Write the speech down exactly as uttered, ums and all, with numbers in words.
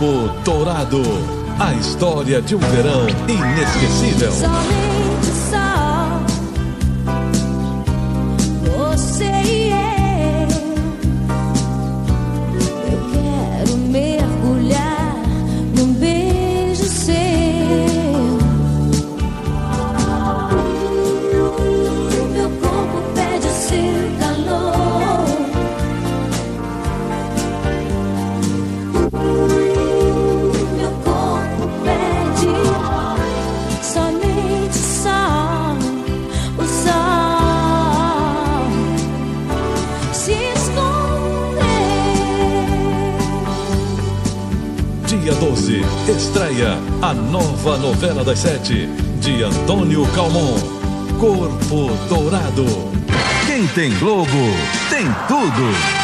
Corpo Dourado. A história de um verão inesquecível. Somente só você e eu. Eu quero mergulhar num beijo seu. Meu corpo pede o seu calor. Meu corpo pede somente só o sol se esconder. Dia doze, estreia a nova novela das sete, de Antônio Calmon, Corpo Dourado. Quem tem Globo, tem tudo.